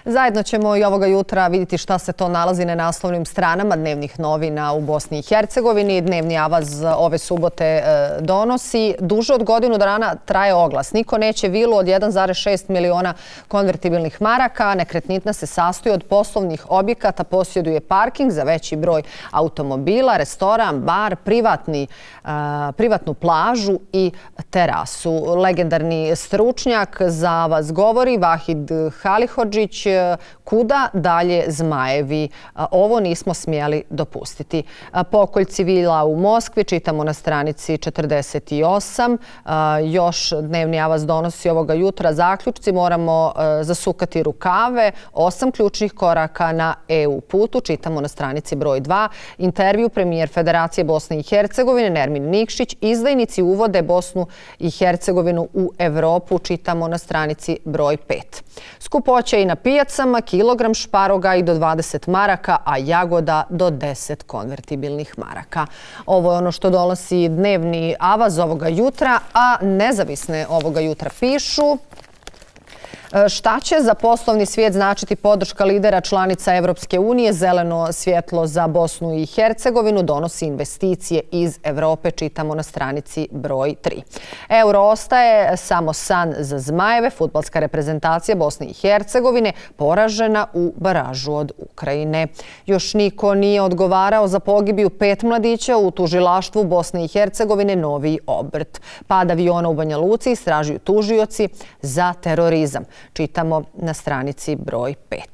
Zajedno ćemo i ovoga jutra vidjeti šta se to nalazi na naslovnim stranama dnevnih novina u Bosni i Hercegovini. Dnevni avaz ove subote donosi. Duže od godinu dana traje oglas. Niko neće vilu od 1,6 miliona konvertibilnih maraka. Nekretnina se sastoji od poslovnih objekata, posjeduje parking za veći broj automobila, restoran, bar, privatnu plažu i terasu. Legendarni stručnjak za avaz govori Vahid Halihodžić. Kuda dalje Zmajevi? Ovo nismo smjeli dopustiti. Pokolj civila u Moskvi, čitamo na stranici 48. Još dnevni avaz donosi ovoga jutra zaključci. Moramo zasukati rukave. 8 ključnih koraka na EU putu, čitamo na stranici broj 2. Intervju premijer Federacije Bosne i Hercegovine Nermin Nikšić. Izdajnici uvode Bosnu i Hercegovinu u Evropu, čitamo na stranici broj 5. Skupoća i na pijacama, kilogram šparoga i do 20 maraka, a jagoda do 10 konvertibilnih maraka. Ovo je ono što donosi dnevni avaz ovoga jutra, a nezavisne ovoga jutra pišu: šta će za poslovni svijet značiti podrška lidera članica Evropske unije? Zeleno svjetlo za Bosnu i Hercegovinu donosi investicije iz Evrope, čitamo na stranici broj 3. Euro ostaje samo san za Zmajeve. Fudbalska reprezentacija Bosne i Hercegovine poražena u baražu od Ukrajine. Još niko nije odgovarao za pogibiju 5 mladića u tužilaštvu Bosne i Hercegovine Novi Obrt. Pad aviona u Banja Luci istražuju tužioci za terorizam, čitamo na stranici broj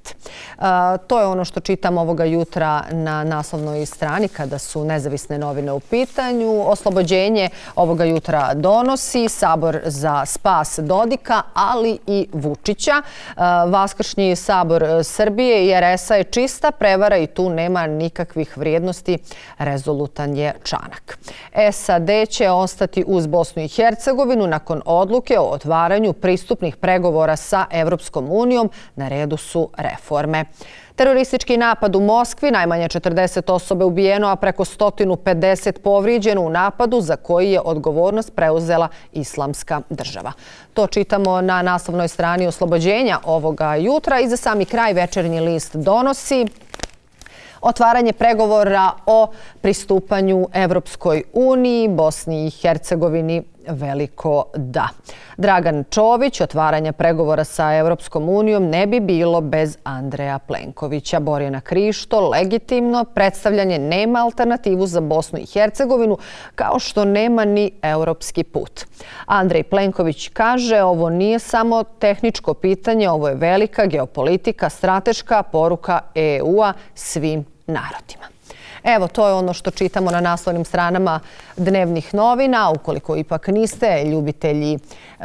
5. To je ono što čitamo ovoga jutra na naslovnoj strani kada su nezavisne novine u pitanju. Oslobođenje ovoga jutra donosi Sabor za spas Dodika, ali i Vučića. Vaskršnji Sabor Srbije i RS-a je čista prevara i tu nema nikakvih vrijednosti, rezolutan je Čanak. SAD će ostati uz Bosnu i Hercegovinu nakon odluke o otvaranju pristupnih pregovora sa Evropskom unijom. Na redu su reforme. Teroristički napad u Moskvi, najmanje 40 osobe ubijeno, a preko 150 povrijeđeno u napadu za koji je odgovornost preuzela Islamska država. To čitamo na naslovnoj strani Oslobođenja ovoga jutra. I za sami kraj Večernji list donosi otvaranje pregovora o pristupanju Evropskoj uniji, Bosni i Hercegovini veliko da. Dragan Čović: otvaranje pregovora sa Evropskom unijom ne bi bilo bez Andreja Plenkovića. Borjana Krišto: legitimno predstavljanje nema alternativu za Bosnu i Hercegovinu, kao što nema ni europski put. Andrej Plenković kaže: ovo nije samo tehničko pitanje, ovo je velika geopolitika, strateška poruka EU-a svim narodima. Evo, to je ono što čitamo na naslovnim stranama dnevnih novina. Ukoliko ipak niste ljubitelji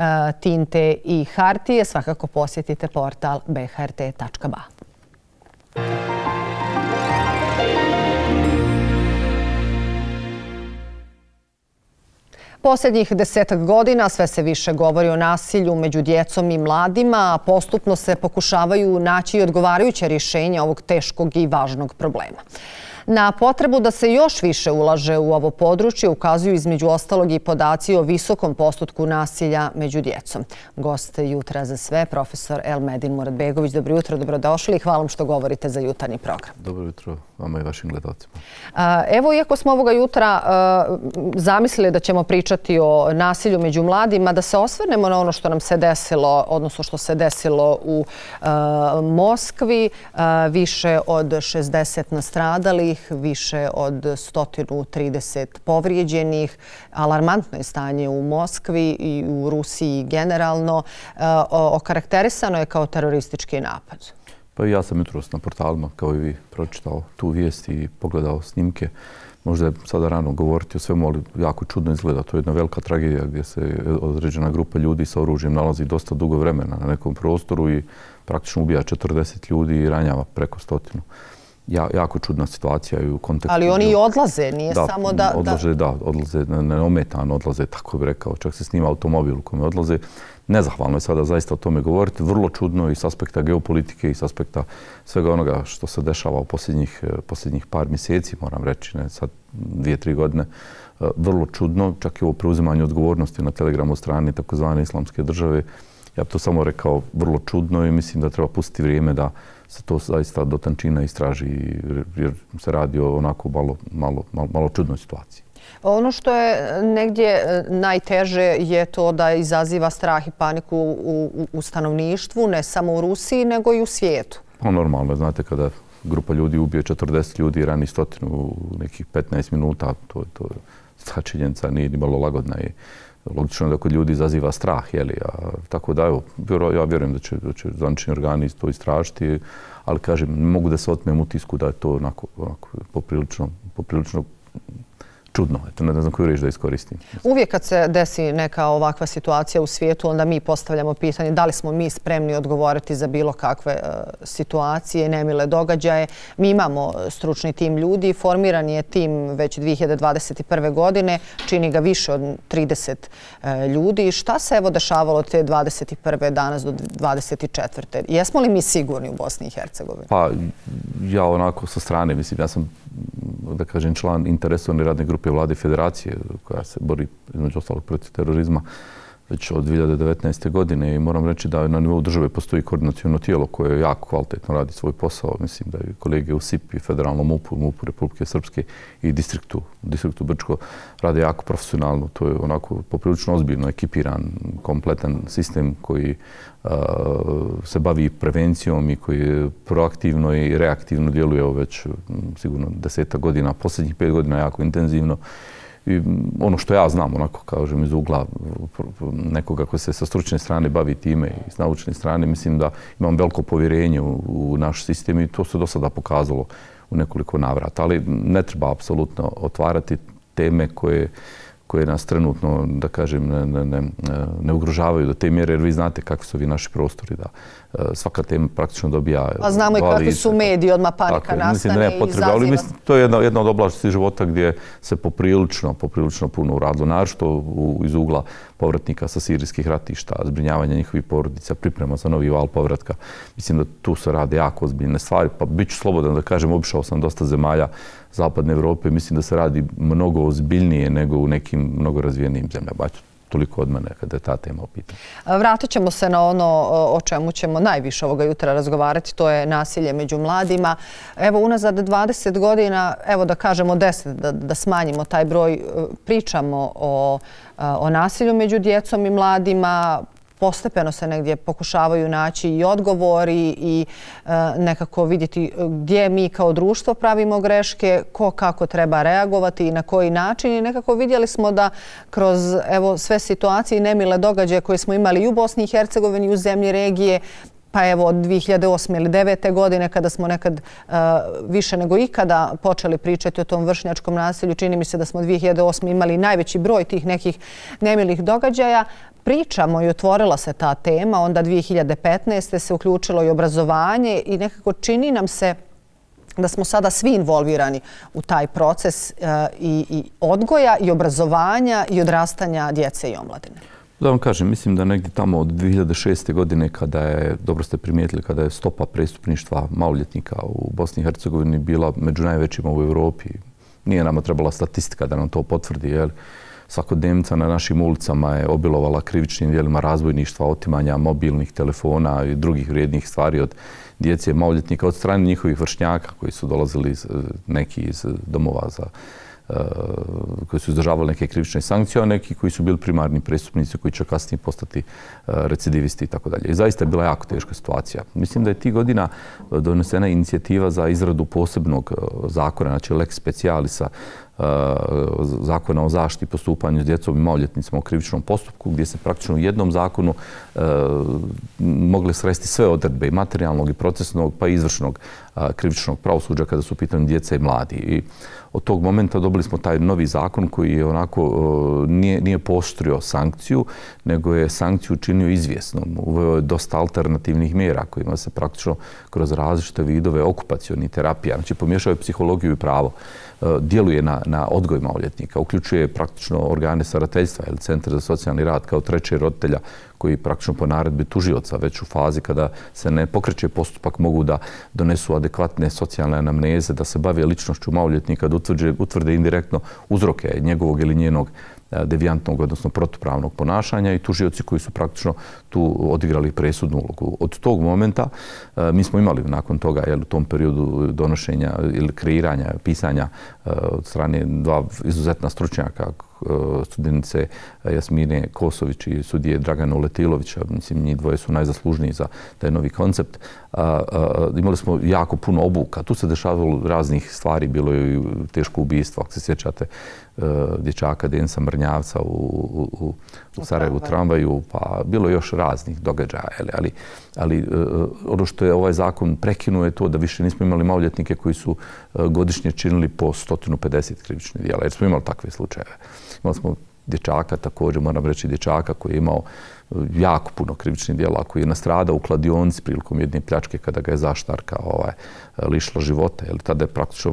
tinte i hartije, svakako posjetite portal bhrt.ba. Posljednjih 10 godina sve se više govori o nasilju među djecom i mladima, a postupno se pokušavaju naći odgovarajuće rješenja ovog teškog i važnog problema. Na potrebu da se još više ulaže u ovo područje ukazuju između ostalog i podaci o visokom postotku nasilja među djecom. Gost jutra za sve, profesor Elmedin Muratbegović. Dobro jutro, dobrodošli i hvala vam što govorite za jutarnji program. Dobro jutro vama i vašim gledalcima. Evo, iako smo ovoga jutra zamislili da ćemo pričati o nasilju među mladima, da se osvrnemo na ono što nam se desilo, odnosno što se desilo u Moskvi. Više od 60 nastradalih, više od 130 povrijeđenih. Alarmantno je stanje u Moskvi i u Rusiji generalno. Okarakterisano je kao teroristički napad. Pa ja sam jutros na portalima, kao i vi, pročitao tu vijest i pogledao snimke. Možda je sada rano govoriti o svemu, ali jako čudno izgleda. To je jedna velika tragedija gdje se određena grupa ljudi sa oružjem nalazi dosta dugo vremena na nekom prostoru i praktično ubija 40 ljudi i ranjava preko 100. Jako čudna situacija i u kontekstu... Ali oni i odlaze, nije samo da... Odlaze neometano, odlaze, tako bih rekao. Čak se snima automobil u kome odlaze. Nezahvalno je sada zaista o tome govoriti. Vrlo čudno i s aspekta geopolitike i s aspekta svega onoga što se dešava u posljednjih par mjeseci, moram reći, ne sad 2-3 godine. Vrlo čudno, čak i ovo preuzimanje odgovornosti na Telegramu od strane takozvane Islamske države Ja bih to samo rekao vrlo čudno i mislim da treba pustiti vrijeme da se to zaista do tančina istraži jer se radi o onako malo čudnoj situaciji. Ono što je negdje najteže je to da izaziva strah i paniku u stanovništvu, ne samo u Rusiji, nego i u svijetu. Pa normalno, znate, kada grupa ljudi ubije 40 ljudi i rani 100 u nekih 15 minuta, ta činjenica nije ni malo lagodna i logično da kod ljudi izaziva strah, tako da evo, ja vjerujem da će zvanični organi to istražiti, ali kažem, ne mogu da se otmem utisku da je to onako poprilično čudno. Eto, ne znam koju riječ da iskoristim. Uvijek kad se desi neka ovakva situacija u svijetu, onda mi postavljamo pitanje da li smo mi spremni odgovoriti za bilo kakve situacije, nemile događaje. Mi imamo stručni tim ljudi, formiran je tim već 2021. godine, čini ga više od 30 ljudi. Šta se evo dešavalo od te 21. danas do 24. Jesmo li mi sigurni u Bosni i Hercegovini? Pa ja onako sa strane, mislim, ja sam da kažem član interesovane radne grupe Vlade Federacije koja se bori između ostalog protiv terorizma već od 2019. godine i moram reći da na nivou države postoji koordinaciono tijelo koje jako kvalitetno radi svoj posao. Mislim da i kolege u SIP-u, Federalnom MUP-u Republike Srpske i distriktu Brčko rade jako profesionalno. To je onako poprilično ozbiljno ekipiran, kompletan sistem koji se bavi prevencijom i koji proaktivno i reaktivno djeluje već sigurno 10 godina, posljednjih 5 godina jako intenzivno. I ono što ja znam, onako kažem iz ugla nekoga ko se sa stručne strane bavi time i s naučne strane, mislim da imam veliko povjerenje u naš sistem i to se do sada pokazalo u nekoliko navrata. Ali ne treba apsolutno otvarati teme koje nas trenutno, da kažem, ne ugrožavaju do te mjere, jer vi znate kakvi su ovi naši prostori, da svaka tema praktično dobija... A znamo i kakvi su mediji, odmah panika nastane i izaziva. Ali to je jedna od oblasti života gdje se poprilično puno uradilo, naročito iz ugla povratnika sa sirijskih ratišta, zbrinjavanja njihovih porodica, priprema za novi val povratka. Mislim da tu se rade jako ozbiljne stvari, pa bit ću slobodan da kažem, obišao sam dosta zemalja Zapadne Evrope, mislim da se radi mnogo ozbiljnije nego u nekim mnogo razvijenijim zemljama. Toliko od mene kada je ta tema u pitanju. Vratit ćemo se na ono o čemu ćemo najviše ovoga jutra razgovarati, to je nasilje među mladima. Evo, unazad 20 godina, evo da kažemo 10, da smanjimo taj broj, pričamo o nasilju među djecom i mladima. Postepeno se negdje pokušavaju naći i odgovori i nekako vidjeti gdje mi kao društvo pravimo greške, ko kako treba reagovati i na koji način. I nekako vidjeli smo da kroz sve situacije i nemile događaje koje smo imali i u Bosni i Hercegovini i u zemlji regije, pa evo od 2008. ili 2009. godine kada smo nekad više nego ikada počeli pričati o tom vršnjačkom nasilju, čini mi se da smo 2008. imali najveći broj tih nekih nemilih događaja. Pričamo i otvorila se ta tema, onda 2015. se uključilo i obrazovanje i nekako čini nam se da smo sada svi involvirani u taj proces i odgoja i obrazovanja i odrastanja djece i omladine. Da vam kažem, mislim da negdje tamo od 2006. godine kada je, dobro ste primijetili, kada je stopa prestupništva maloljetnika u Bosni i Hercegovini bila među najvećima u Europi. Nije nama trebala statistika da nam to potvrdi, jer svakodnevnica na našim ulicama je obilovala krivičnim djelima razbojništva, otimanja mobilnih telefona i drugih vrijednih stvari od djece maloljetnika od strane njihovih vršnjaka koji su dolazili neki iz domova koji su izdržavali neke krivične sankcije, a neki koji su bili primarni prestupnici koji će kasnije postati recidivisti i tako dalje. I zaista je bila jako teška situacija. Mislim da je tih godina donesena inicijativa za izradu posebnog zakona, znači lex specialisa, zakona o zaštiti i postupanju s djecom i maloljetnicima u krivičnom postupku, gdje se praktično u jednom zakonu mogle sresti sve odredbe i materijalnog i procesnog pa i izvršnog krivičnog pravosuđa kada su u pitanju djeca i mladi. I od tog momenta dobili smo taj novi zakon koji je onako nije pooštrio sankciju, nego je sankciju učinio izvjesnom. Uveo je dosta alternativnih mjera kojima se praktično kroz različite vidove okupacionih terapija, znači pomiješao je psihologiju i pravo, djeluje na odgoj maloljetnika, uključuje praktično organe starateljstva ili centar za socijalni rad kao treće roditelja koji praktično po naredbi tužioca već u fazi kada se ne pokreće postupak mogu da donesu adekvatne socijalne anamneze, da se bave ličnošću maloljetnika, da utvrde indirektno uzroke njegovog ili njenog devijantnog, odnosno protupravnog ponašanja i tužioci koji su praktično tu odigrali presudnu ulogu. Od tog momenta mi smo imali nakon toga, u tom periodu donošenja ili kreiranja, pisanja od strane dva izuzetna stručnjaka, studentice Jasmine Kosović i sudije Dragana Uletilovića, mislim njih dvoje su najzaslužniji za taj novi koncept. Imali smo jako puno obuka. Tu se dešavalo raznih stvari, bilo je i teško ubistvo, ako se sjećate dječaka Denisa Mrnjavca u Sarajevu tramvaju, pa bilo je još raznih događaja. Ali ono što je ovaj zakon prekinuo je to da više nismo imali maloljetnike koji su godišnje činili po 150 krivičnih djela, jer smo imali takve slučajeve. Imali smo dječaka, također moram reći dječaka koji je imao jako puno krivičnih djela, koji je nastradao u kladionci prilikom jedne pljačke kada ga je zaštarka lišila života. Tada je praktično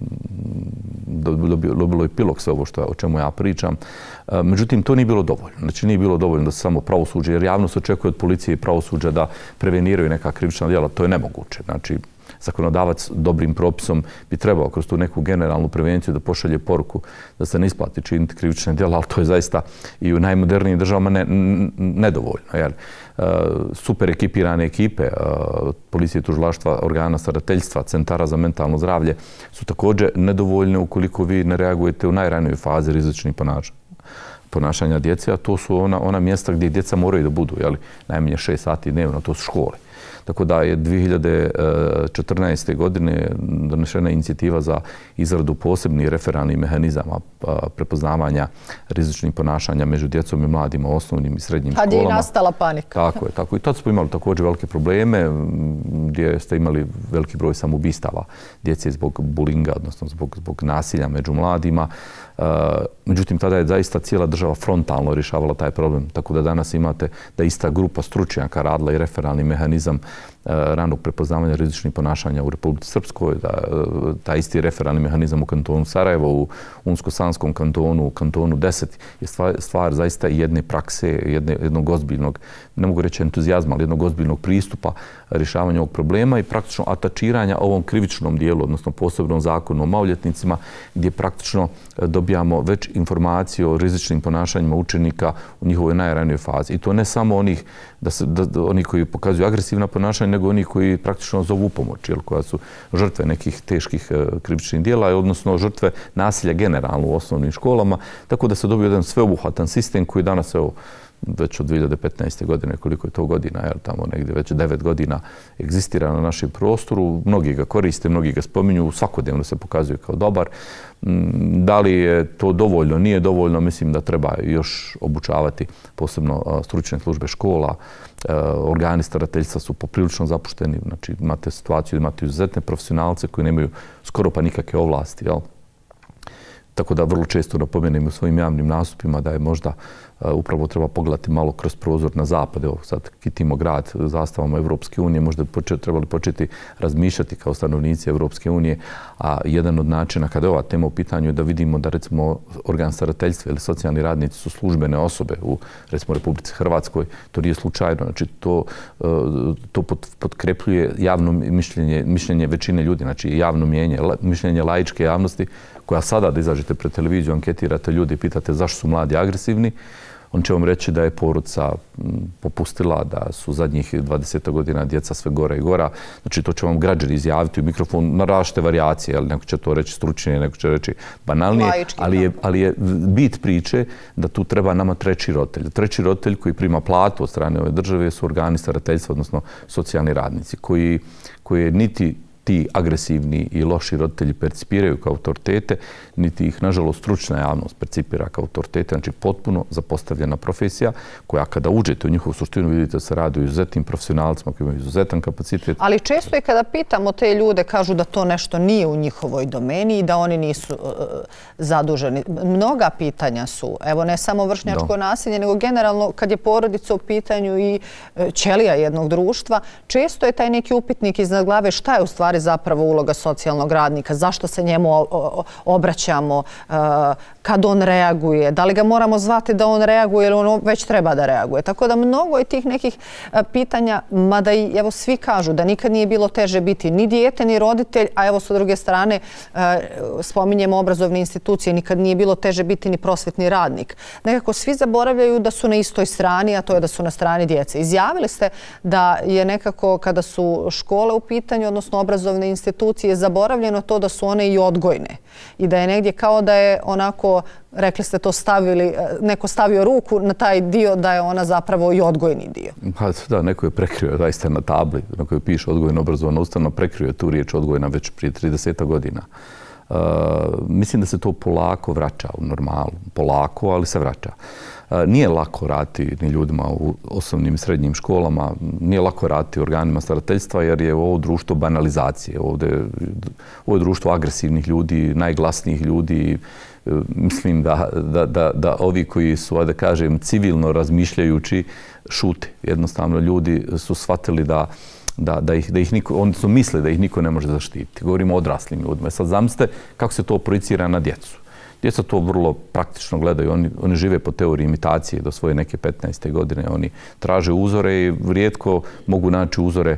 dobilo epilog sve ovo o čemu ja pričam. Međutim, to nije bilo dovoljno. Znači, nije bilo dovoljno da se samo pravosuđe, jer javnost očekuje od policije i pravosuđa da preveniraju neka krivična djela. To je nemoguće. Znači, zakonodavac dobrim propisom bi trebao kroz tu neku generalnu prevenciju da pošalje poruku da se ne isplati činiti krivične djela, ali to je zaista i u najmodernijim državama nedovoljno. Jer super ekipirane ekipe policije, tužilaštva, organa starateljstva, centara za mentalno zdravlje su također nedovoljne ukoliko vi ne reagujete u najranijoj fazi rizičnih ponašanja djece, a to su ona mjesta gdje djeca moraju da budu, najmanje 6 sati dnevno, to su škole. Tako da je 2014. godine donešena inicijativa za izradu posebnih referalnih mehanizama prepoznavanja rizičnih ponašanja među djecom i mladima u osnovnim i srednjim školama. Kad je nastala panika. Tako je. I tad smo imali također velike probleme gdje ste imali veliki broj samoubistava djece zbog bulinga, odnosno zbog nasilja među mladima. Međutim, tada je zaista cijela država frontalno rješavala taj problem. Tako da danas imate da ista grupa stručnjaka radila i referalni mehanizam ranog prepoznavanja rizičnih ponašanja u Republici Srpskoj, da taj isti referalni mehanizam u kantonu Sarajevo, u Unsko-Sanskom kantonu, u kantonu 10 je stvar zaista jedne prakse, jednog ozbiljnog, ne mogu reći entuzijazma, ali jednog ozbiljnog pristupa rješavanja ovog problema i praktično atačiranja ovom krivičnom dijelu, odnosno posebnom zakonu o maloljetnicima, gdje praktično dobijamo već informacije o rizičnim ponašanjima učenika u njihovoj najranijoj fazi. I to ne samo oni koji pokazuju agresivna ponašanja, nego oni koji praktično zovu pomoć, koja su žrtve nekih teških krivičnih djela, odnosno žrtve nasilja generalno u osnovnim školama, tako da se dobije jedan sveobuhvatan sistem koji danas, već od 2015. godine, koliko je to godina, tamo negdje već 9 godina egzistira na našem prostoru. Mnogi ga koriste, mnogi ga spominju, svakodnevno se pokazuje kao dobar. Da li je to dovoljno, nije dovoljno, mislim da treba još obučavati posebno stručne službe škola. Organi starateljstva su poprilično zapušteni, znači imate situaciju da imate izuzetne profesionalce koji nemaju skoro pa nikakve ovlasti. Tako da vrlo često napomenem u svojim javnim nastupima da je možda upravo treba pogledati malo kroz prozor na zapad. Evo sad kitimo grad zastavama Evropske unije, možda bi trebali početi razmišljati kao stanovnici Evropske unije, a jedan od načina kada je ova tema u pitanju je da vidimo da recimo organ starateljstva ili socijalni radnici su službene osobe u recimo Republici Hrvatskoj. To nije slučajno, znači to potkrepljuje javno mišljenje većine ljudi, znači javno mišljenje laičke javnosti koja sada da izađete pred televiziju, anketirate ljudi i pitate zašto su mladi agresivni, on će vam reći da je porodica popustila, da su zadnjih 20 godina djeca sve gora i gora. Znači to će vam građani izjaviti u mikrofon na različite varijacije, ali neko će to reći stručnije, neko će reći banalnije, ali je bit priče da tu treba nama treći roditelj. Treći roditelj koji prima platu od strane ove države su organi starateljstva, odnosno socijalni radnici, koji niti ti agresivni i loši roditelji percipiraju kao autoritete, niti ih, nažalost, stručna javnost percipira kao autoritete. Znači, potpuno zapostavljena profesija koja kada uđete u njihovu suštinu vidite da se radi o izuzetnim profesionalcima koji imaju izuzetan kapacitet. Ali često je kada pitamo te ljude, kažu da to nešto nije u njihovoj domeni i da oni nisu zaduženi. Mnoga pitanja su, evo ne samo vršnjačko nasilje, nego generalno kad je porodica u pitanju i ćelija jednog društva, često je taj neki upitnik iznad glave šta je u stvari zapravo uloga socijalnog radnika, zašto se njemu obraćamo, kad on reaguje, da li ga moramo zvati da on reaguje ili on već treba da reaguje. Tako da mnogo je tih nekih pitanja, mada i evo svi kažu da nikad nije bilo teže biti ni dijete ni roditelj, a evo sa druge strane spominjemo obrazovne institucije, nikad nije bilo teže biti ni prosvetni radnik. Nekako svi zaboravljaju da su na istoj strani, a to je da su na strani djece. Izjavili ste da je nekako kada su škole u pitanju, odnosno obrazovne institucije, zaboravljeno to da su one i odgojne i da je negdje kao da je onako, rekli ste to stavili, neko stavio ruku na taj dio da je ona zapravo i odgojni dio. Pa da, neko je prekrio zaista na tabli na kojoj piše odgojno obrazovna ustanova, prekrio je tu riječ odgojna već prije 30 godina. Mislim da se to polako vraća u normalu. Polako, ali se vraća. Nije lako raditi ni ljudima u osnovnim i srednjim školama, nije lako raditi u organima starateljstva jer je ovo društvo banalizacije. Ovo je društvo agresivnih ljudi, najglasnijih ljudi. Mislim da ovi koji su, da kažem, civilno razmišljajući šute. Jednostavno ljudi su shvatili da ih niko, oni su misle da ih niko ne može zaštititi. Govorimo o odraslim ljudima. Sad zamislite kako se to projicira na djecu. Djeca to vrlo praktično gledaju. Oni žive po teoriji imitacije do svoje neke 15. godine. Oni traže uzore i rijetko mogu naći uzore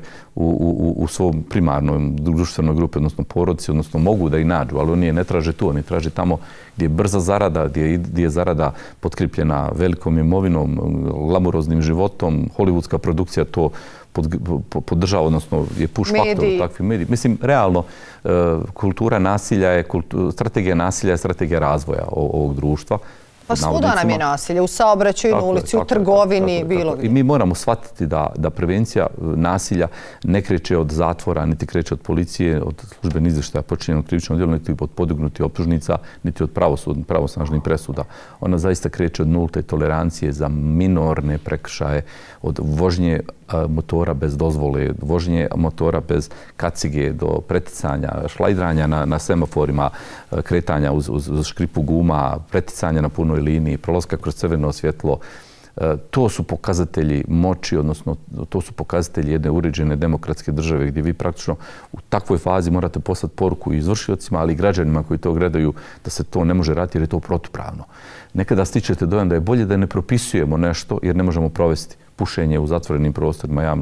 u svom primarnoj društvenoj grupi, odnosno porodici, odnosno mogu da ih nađu, ali oni je ne traže tu. Oni traže tamo gdje je brza zarada, gdje je zarada potkripljena velikom imovinom, glamuroznim životom. Hollywoodska produkcija to podržava, odnosno je push faktor u takvim medijima. Mislim, realno, kultura nasilja je, strategija nasilja je strategija razvoja ovog društva. Pa svuda nam je nasilje, u saobraćaju, na ulici, u trgovini, bilo gdje. I mi moramo shvatiti da prevencija nasilja ne kreće od zatvora, niti kreće od policije, od službenih izvještaja počinjenog krivičnog djela, niti od podignutih optužnica, niti od pravosnažnih presuda. Ona zaista kreće od nulte tolerancije za minorne prekršaje, od vožnje motora bez dozvole, vožnje motora bez kacige, do preticanja, šlajdranja na semaforima, kretanja uz škripu guma, preticanja na punoj liniji, prolaska kroz crveno svjetlo. To su pokazatelji moći, odnosno to su pokazatelji jedne uređene demokratske države gdje vi praktično u takvoj fazi morate poslati poruku i izvršiocima, ali i građanima koji to gledaju da se to ne može raditi jer je to protupravno. Nekada stičete dojam da je bolje da ne propisujemo nešto jer ne možemo provesti pušenje u zatvorenim prostorima javno.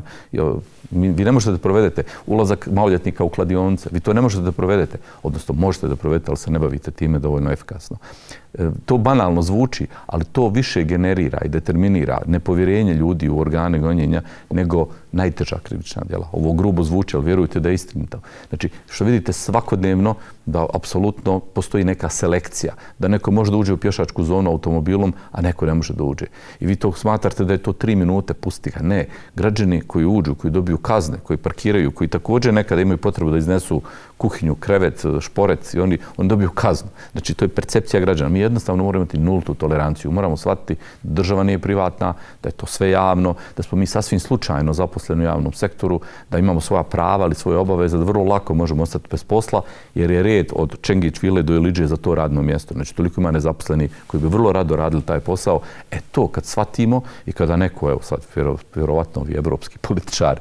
Vi ne možete da provedete ulazak maloljetnika u kladionice. Vi to ne možete da provedete. Odnosno, možete da provedete, ali se ne bavite time dovoljno efikasno. To banalno zvuči, ali to više generira i determinira nepovjerenje ljudi u organe gonjenja nego najteža krivična djela. Ovo grubo zvuči, ali vjerujte da je istinito. Znači, što vidite svakodnevno da apsolutno postoji neka selekcija. Da neko može da uđe u pješačku zonu automobilom, a neko ne može da uđe. I vi to smatrate da je to 3 minute, pusti ga. Ne. Građani koji uđu, koji dobiju kazne, koji parkiraju, koji također nekada imaju potrebu da iznesu kuhinju, krevet, šporet i oni dobiju kaznu. Znači, to je percepcija građana. Mi jednostavno moramo imati nultu toleranciju. Moramo shvatiti da država nije privatna, da je to sve javno, da smo mi sasvim slučajno zaposleni u javnom sektoru, da imamo svoja prava ali svoje obaveze, da vrlo lako možemo ostati bez posla, jer je red od Čengić vile do Iliđe za to radno mjesto. Znači, toliko ima nezaposleni koji bi vrlo rado radili taj posao. To kad shvatimo i kada neko, evo sad, vjerovatno ovi evropski političari,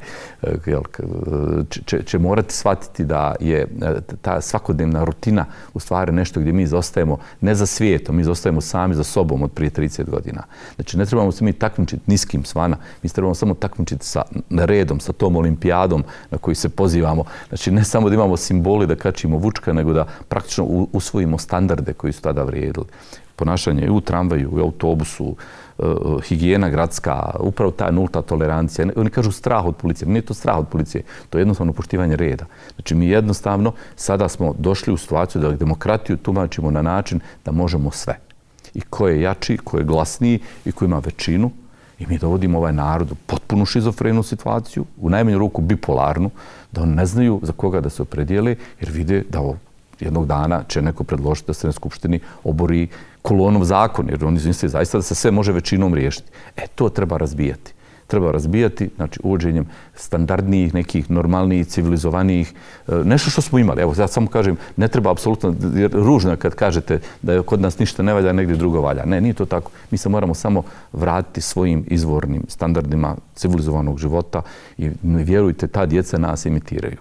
će morati shvatiti da je ta svakodnevna rutina u stvari nešto gdje mi zostajemo ne za svijetom, mi zostajemo sami za sobom od prije 30 godina. Znači, ne trebamo se mi takmičiti niskim svana, mi se trebamo samo takmičiti sa redom, sa tom olimpijadom na koju se pozivamo. Znači, ne samo da imamo simboli da kačimo Vučka, nego da praktično usvojimo standarde koji su tada vrijedili. Ponašanje u tramvaju, u autobusu, higijena gradska, upravo ta nulta tolerancija. Oni kažu strah od policije. Nije to strah od policije, to je jednostavno poštivanje reda. Znači, mi jednostavno sada smo došli u situaciju da demokratiju tumačimo na način da možemo sve. I ko je jači, ko je glasniji i ko ima većinu. I mi dovodimo ovaj narod u potpunu šizofrenu situaciju, u najmanju ruku bipolarnu, da oni ne znaju za koga da se opredijele, jer vide da jednog dana će neko predložiti da se na Skupštini obori Kulonov zakon, jer oni misle zaista da se sve može većinom riješiti. To treba razbijati. Treba razbijati, znači, uvođenjem standardnijih, nekih normalnijih, civilizovanijih, nešto što smo imali. Evo, ja samo kažem, ne treba apsolutno, ružno kad kažete da je kod nas ništa ne valja, negdje drugo valja. Ne, nije to tako. Mi se moramo samo vratiti svojim izvornim standardima civilizovanog života i vjerujte, ta djeca nas imitiraju.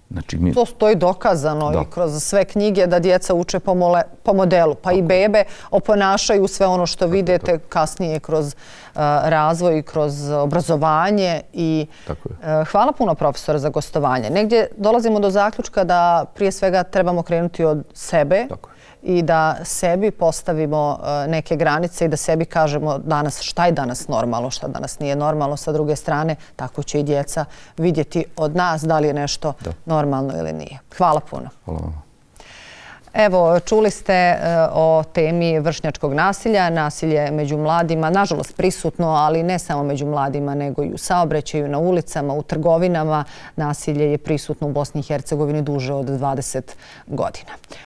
Znači, to stoji dokazano i kroz sve knjige da djeca uče po modelu, pa i bebe oponašaju sve ono što vidite kasnije kroz razvoj i kroz obrazovanje. Hvala puno, profesore, za gostovanje. Negdje dolazimo do zaključka da prije svega trebamo krenuti od sebe i da sebi postavimo neke granice i da sebi kažemo danas šta je danas normalno, šta danas nije normalno. Sa druge strane, tako će i djeca vidjeti od nas da li je nešto normalno ili nije. Hvala puno. Hvala vam. Evo, čuli ste o temi vršnjačkog nasilja, nasilje među mladima, nažalost prisutno, ali ne samo među mladima, nego i u saobraćaju, na ulicama, u trgovinama. Nasilje je prisutno u Bosni i Hercegovini duže od 20 godina.